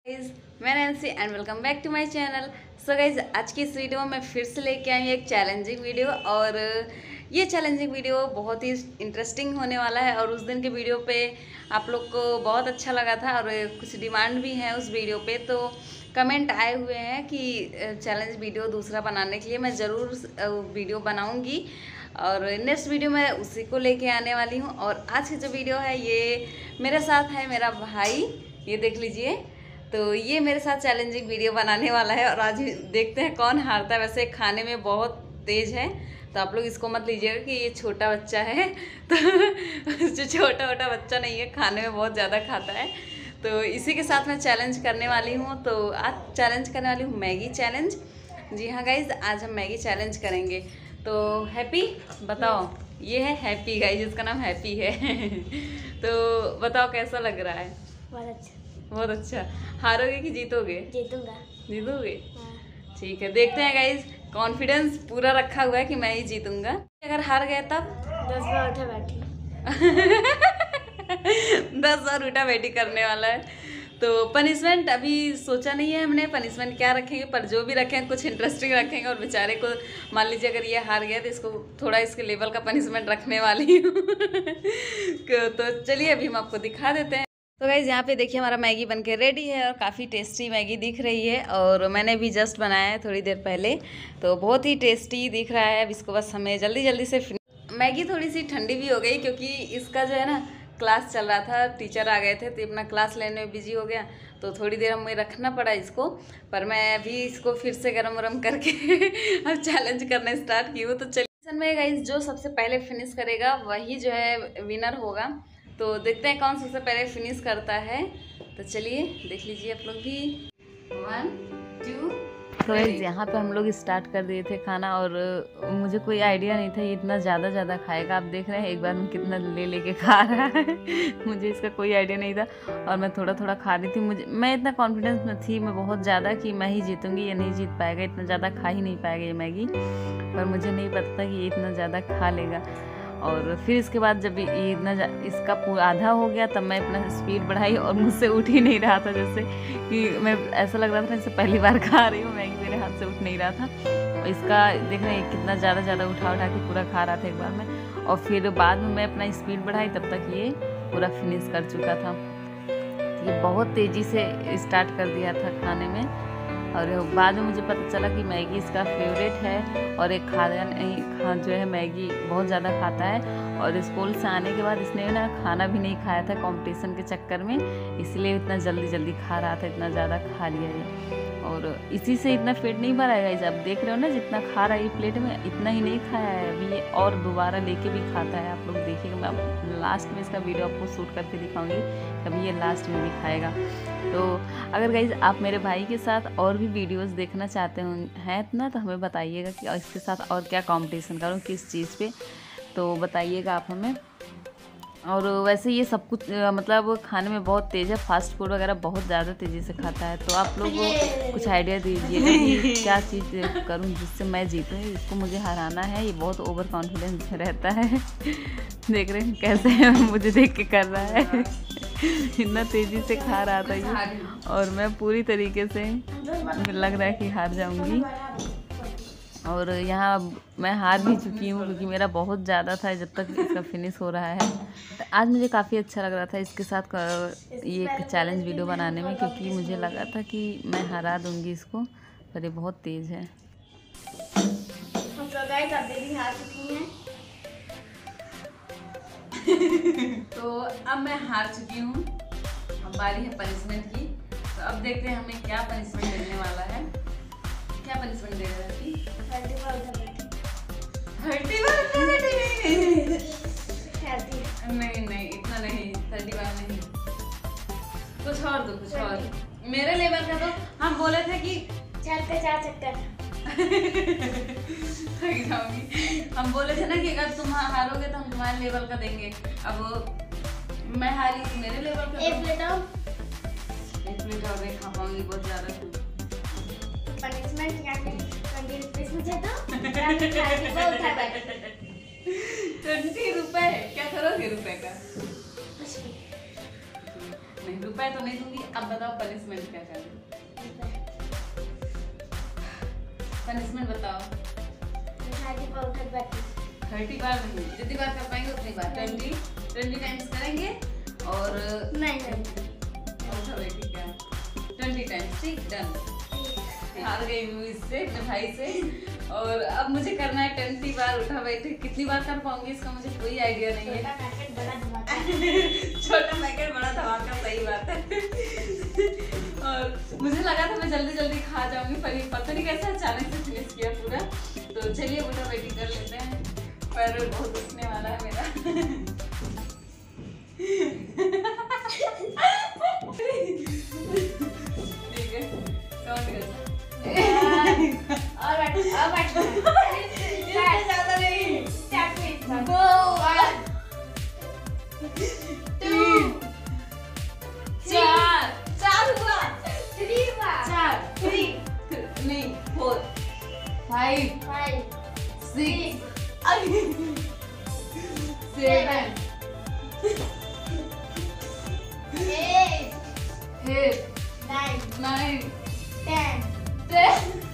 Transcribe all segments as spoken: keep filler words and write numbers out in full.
Guys मैं Nancy and welcome back to my channel. So guys आज की इस वीडियो में मैं फिर से लेके आई हूँ एक चैलेंजिंग वीडियो। और ये चैलेंजिंग वीडियो बहुत ही इंटरेस्टिंग होने वाला है। और उस दिन के वीडियो पे आप लोग को बहुत अच्छा लगा था और कुछ डिमांड भी है उस वीडियो पे, तो कमेंट आए हुए हैं कि चैलेंज वीडियो दूसरा बनाने के लिए मैं ज़रूर वीडियो बनाऊँगी और नेक्स्ट वीडियो में उसी को लेके आने वाली हूँ। और आज की जो वीडियो है ये मेरे साथ है मेरा भाई, ये देख लीजिए। तो ये मेरे साथ चैलेंजिंग वीडियो बनाने वाला है और आज देखते हैं कौन हारता है। वैसे खाने में बहुत तेज़ है तो आप लोग इसको मत लीजिएगा कि ये छोटा बच्चा है, तो जो छोटा छोटा बच्चा नहीं है, खाने में बहुत ज़्यादा खाता है। तो इसी के साथ मैं चैलेंज करने वाली हूँ। तो आज चैलेंज करने वाली हूँ मैगी चैलेंज। जी हाँ गाइज, आज हम मैगी चैलेंज करेंगे। तो हैप्पी बताओ, ये है हैप्पी गाइज, इसका नाम हैप्पी है। तो बताओ कैसा लग रहा है? बहुत अच्छा। बहुत अच्छा। हारोगे कि जीतोगे? जीतूंगा। जीतोगे? हाँ। ठीक है, देखते हैं गाइज। कॉन्फिडेंस पूरा रखा हुआ है कि मैं ही जीतूंगा। अगर हार गए तब दस बार उठा बैठी दस बार उठा बैठी करने वाला है। तो पनिशमेंट अभी सोचा नहीं है हमने, पनिशमेंट क्या रखेंगे, पर जो भी रखें कुछ इंटरेस्टिंग रखेंगे। और बेचारे को मान लीजिए अगर ये हार गया तो इसको थोड़ा इसके लेवल का पनिशमेंट रखने वाली हूँ। तो चलिए अभी हम आपको दिखा देते हैं। तो गाइज यहाँ पे देखिए हमारा मैगी बनके रेडी है और काफ़ी टेस्टी मैगी दिख रही है। और मैंने भी जस्ट बनाया है थोड़ी देर पहले, तो बहुत ही टेस्टी दिख रहा है। अब इसको बस हमें जल्दी जल्दी से, मैगी थोड़ी सी ठंडी भी हो गई क्योंकि इसका जो है ना क्लास चल रहा था, टीचर आ गए थे तो अपना क्लास लेने में बिजी हो गया, तो थोड़ी देर हमें रखना पड़ा इसको। पर मैं अभी इसको फिर से गरम वरम करके अब चैलेंज करना स्टार्ट की हूँ। तो चलिए में गाइस जो सबसे पहले फिनिश करेगा वही जो है विनर होगा। तो देखते हैं कौन सबसे पहले फिनिश करता है। तो चलिए देख लीजिए आप लोग भी। वन टू तो यहाँ पे हम लोग स्टार्ट कर दिए थे खाना और मुझे कोई आइडिया नहीं था ये इतना ज़्यादा ज़्यादा खाएगा। आप देख रहे हैं एक बार में कितना ले लेके खा रहा है। मुझे इसका कोई आइडिया नहीं था और मैं थोड़ा थोड़ा खा रही थी। मुझे मैं इतना कॉन्फिडेंस में थी मैं बहुत ज़्यादा कि मैं ही जीतूँगी, ये नहीं जीत पाएगा, इतना ज़्यादा खा ही नहीं पाएगा ये मैगी। पर मुझे नहीं पता था कि ये इतना ज़्यादा खा लेगा। और फिर इसके बाद जब ये इतना इसका पूरा आधा हो गया तब मैं अपना स्पीड बढ़ाई और मुझसे उठ ही नहीं रहा था, जैसे कि मैं ऐसा लग रहा था जैसे पहली बार खा रही हूँ मैगी, मेरे हाथ से उठ नहीं रहा था। और इसका देख रहे हैं कितना ज़्यादा ज़्यादा उठा उठा के पूरा खा रहा था एक बार में। और फिर बाद में मैं अपना स्पीड बढ़ाई तब तक ये पूरा फिनिश कर चुका था। ये बहुत तेज़ी से स्टार्ट कर दिया था खाने में और बाद में मुझे पता चला कि मैगी इसका फेवरेट है और एक खाना नहीं खा जो है मैगी बहुत ज़्यादा खाता है। और स्कूल से आने के बाद इसने ना खाना भी नहीं खाया था कंपटीशन के चक्कर में, इसलिए इतना जल्दी जल्दी खा रहा था, इतना ज़्यादा खा लिया ये। और इसी से इतना पेट नहीं भरा है गाइस, आप देख रहे हो ना जितना खा रहा है ये प्लेट में, इतना ही नहीं खाया है अभी ये और दोबारा लेके भी खाता है। आप लोग देखिएगा, मैं लास्ट में इसका वीडियो आपको शूट करके दिखाऊंगी, कभी ये लास्ट में भी खाएगा। तो अगर गाइस आप मेरे भाई के साथ और भी वीडियोस देखना चाहते हैं ना तो हमें बताइएगा कि इसके साथ और क्या कंपटीशन करूँ, किस चीज़ पे, तो बताइएगा आप हमें। और वैसे ये सब कुछ मतलब खाने में बहुत तेज़ है, फास्ट फूड वगैरह बहुत ज़्यादा तेज़ी से खाता है। तो आप लोग कुछ आइडिया दीजिएगा कि क्या चीज़ करूं जिससे मैं जीतूं। इसको मुझे हराना है, ये बहुत ओवर कॉन्फिडेंस रहता है। देख रहे हैं कैसे मुझे देख के कर रहा है। इतना तेज़ी से खा रहा था ये और मैं पूरी तरीके से लग रहा है कि हार जाऊँगी। और यहाँ मैं हार भी चुकी हूँ क्योंकि मेरा बहुत ज़्यादा था जब तक इसका फिनिश हो रहा है। तो आज मुझे काफ़ी अच्छा लग रहा था इसके साथ ये एक चैलेंज वीडियो बनाने में, क्योंकि मुझे लगा था कि मैं हरा दूँगी इसको, पर ये बहुत तेज़ है। तो गाइस आप भी हार चुकी हैं। तो अब मैं हार चुकी हूँ, अब बारी है पनिशमेंट की। तो अब देखते हैं हमें क्या पनिशमेंट मिलने वाला है। क्या पनिशमेंट दे रहा है? थर्टी बार उठा बैठी। थर्टी बार उठा बैठी? थर्टी नहीं नहीं इतना नहीं, थर्टी बार नहीं, कुछ और दो, कुछ और मेरे लेवल का। तो हम बोले थे कि चलते चार चक्कर थक जाऊंगी। हम बोले थे ना कि अगर तुम हारोगे तो हम तुम्हारे लेवल का देंगे। अब मैं हारी तो मेरे लेवल का। एक प्लेट और एक प्लेट और नहीं खा पाऊंगी, बहुत ज़्यादा। पनिशमेंट क्या है? ट्वेंटी रुपीस मुझे दो। ट्वेंटी रुपए क्या करोगे रुपए का? नहीं रुपए तो नहीं दूंगी। अब बताओ पनिशमेंट क्या करना पनिशमेंट बताओ। थर्टी पर उठक बैठी थर्टी बार नहीं, जितनी बार कर पाएंगे उतनी बार। ट्वेंटी ट्वेंटी टाइम्स करेंगे और नहीं नहीं अच्छा बेटी क्या ट्वेंटी टाइम्स। ठीक डन। हार गई हूँ इससे अपने भाई से और अब मुझे करना है ट्वेंटी बार उठा बैठे। कितनी बार कर पाऊंगी इसका मुझे कोई आइडिया नहीं है। छोटा पैकेट बड़ा धमाका छोटा पैकेट बड़ा धमाका, सही बात है। और मुझे लगा था मैं जल्दी जल्दी खा जाऊंगी, पर ये पता नहीं कैसे अचानक से फिनिश किया पूरा। तो चलिए उठा बैठी कर लेते हैं, पैर बहुत दुखने वाला है मेरा। ठीक है काउंट कर और बैठ और बैठ ज्यादा नहीं। स्टार्ट में दो तीन चार चार हुआ थ्री बार चार थ्री नहीं four five five six seven eight eight nine nine ten ten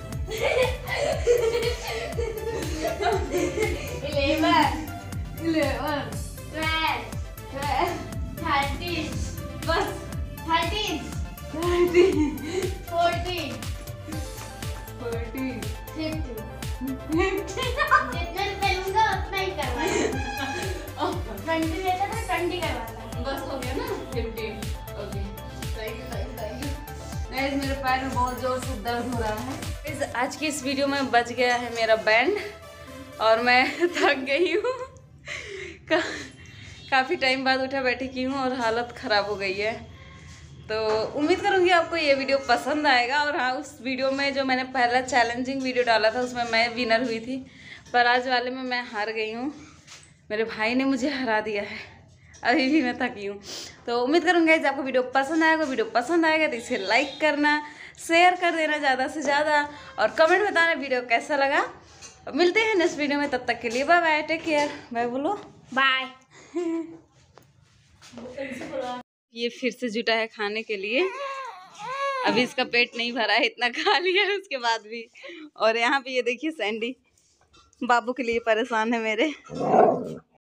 eleven eleven twelve twelve thirteen बस thirteen thirteen fourteen fourteen fifteen fifteen जितना चलूंगा उतना ही करवाना ट्वेंटी रहता था ट्वेंटी करवाना बस हो गया ना fifteen. Okay thank you thank you thank you. Guys मेरे पैर में बहुत जोर से दर्द हो रहा है। इस आज की इस वीडियो में बच गया है मेरा बैंड और मैं थक गई हूँ। का, काफ़ी टाइम बाद उठा बैठी की हूँ और हालत ख़राब हो गई है। तो उम्मीद करूँगी आपको ये वीडियो पसंद आएगा। और हाँ, उस वीडियो में जो मैंने पहला चैलेंजिंग वीडियो डाला था उसमें मैं विनर हुई थी, पर आज वाले में मैं हार गई हूँ। मेरे भाई ने मुझे हरा दिया है, अभी भी मैं थकी हूँ। तो उम्मीद करूँगा कि आपको वीडियो पसंद आएगा। वीडियो पसंद आएगा तो इसे लाइक करना, शेयर कर देना ज़्यादा से ज़्यादा और कमेंट बताना वीडियो कैसा लगा। मिलते हैं नेक्स्ट वीडियो में, तब तक के लिए bye bye, take care, bye बोलो बाय। ये फिर से जुटा है खाने के लिए। अभी इसका पेट नहीं भरा है, इतना खा लिया है उसके बाद भी। और यहाँ पे ये देखिए सैंडी बाबू के लिए परेशान है मेरे।